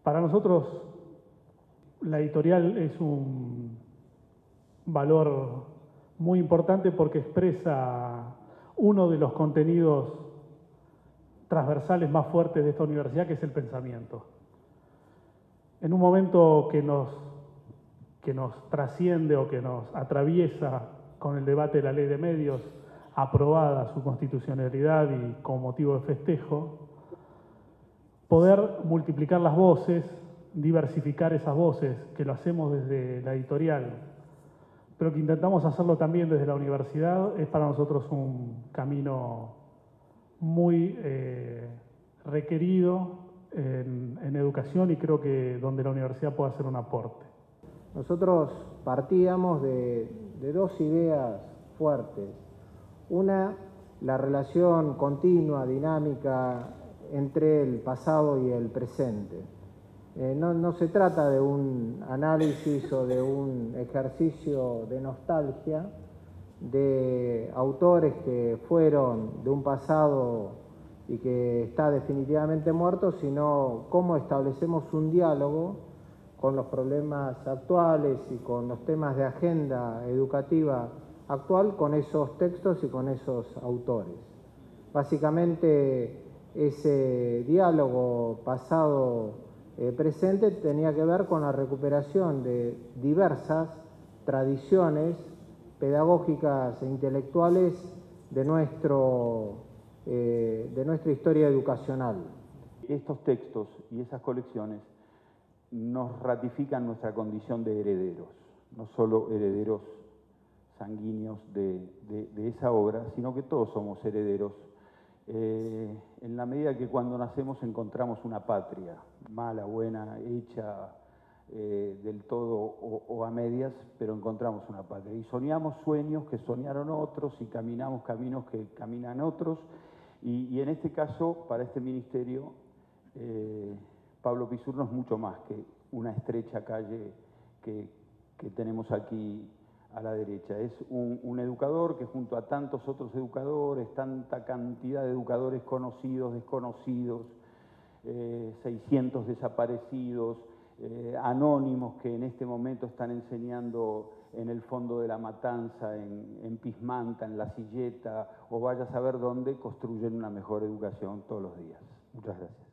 Para nosotros la editorial es un valor muy importante porque expresa uno de los contenidos transversales más fuertes de esta universidad, que es el pensamiento. En un momento que nos trasciende o que nos atraviesa con el debate de la ley de medios, aprobada su constitucionalidad y con motivo de festejo, poder multiplicar las voces, diversificar esas voces, que lo hacemos desde la editorial, pero que intentamos hacerlo también desde la universidad, es para nosotros un camino muy requerido en educación, y creo que donde la universidad puede hacer un aporte. Nosotros partíamos de dos ideas fuertes. Una, la relación continua, dinámica entre el pasado y el presente. No se trata de un análisis o de un ejercicio de nostalgia de autores que fueron de un pasado y que está definitivamente muerto, sino cómo establecemos un diálogo con los problemas actuales y con los temas de agenda educativa actual, con esos textos y con esos autores. Básicamente, ese diálogo pasado-presente tenía que ver con la recuperación de diversas tradiciones pedagógicas e intelectuales de nuestra historia educacional. Estos textos y esas colecciones nos ratifican nuestra condición de herederos, no solo herederos sanguíneos de esa obra, sino que todos somos herederos, en la medida que cuando nacemos encontramos una patria, mala, buena, hecha del todo o a medias, pero encontramos una patria. Y soñamos sueños que soñaron otros y caminamos caminos que caminan otros, y en este caso, para este ministerio, Pablo Pizzurno es mucho más que una estrecha calle que tenemos aquí a la derecha. Es un educador que, junto a tantos otros educadores, tanta cantidad de educadores conocidos, desconocidos, 600 desaparecidos, anónimos que en este momento están enseñando en el fondo de La Matanza, en Pismanta, en La Silleta, o vaya a saber dónde, construyen una mejor educación todos los días. Muchas gracias.